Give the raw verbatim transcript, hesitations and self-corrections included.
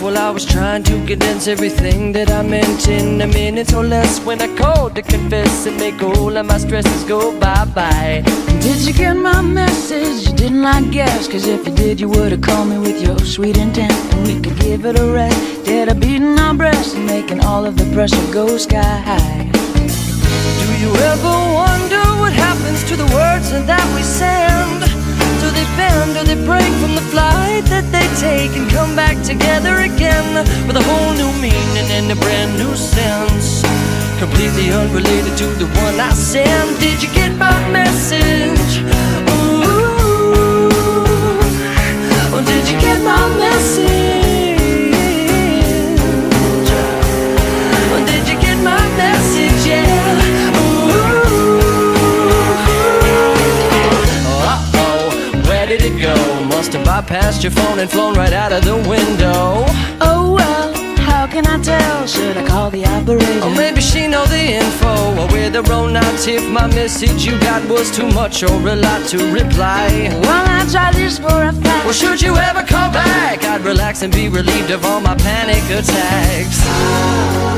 Well, I was trying to condense everything that I meant in a minute or less, when I called to confess and make all of my stresses go bye-bye. Did you get my message? You didn't, I guess, cause if you did, you would've called me with your sweet intent, and we could give it a rest, instead of beating our breasts and making all of the pressure go sky high. Do you ever wonder what happens to the words that we send? Do they bend or they break from the flight that they take and come back together again with a whole new meaning and a brand new sense, completely unrelated to the one I sent? Did you get my message? Ooh, oh, did you get my message? Oh, did you get my message? Yeah. Did it go? Must have bypassed your phone and flown right out of the window. Oh well, how can I tell? Should I call the operator? Or maybe she know the info, or we're the wrong nights if my message you got was too much or a lot to reply. Well, I tried this for a fact. Well, should you ever call back, I'd relax and be relieved of all my panic attacks.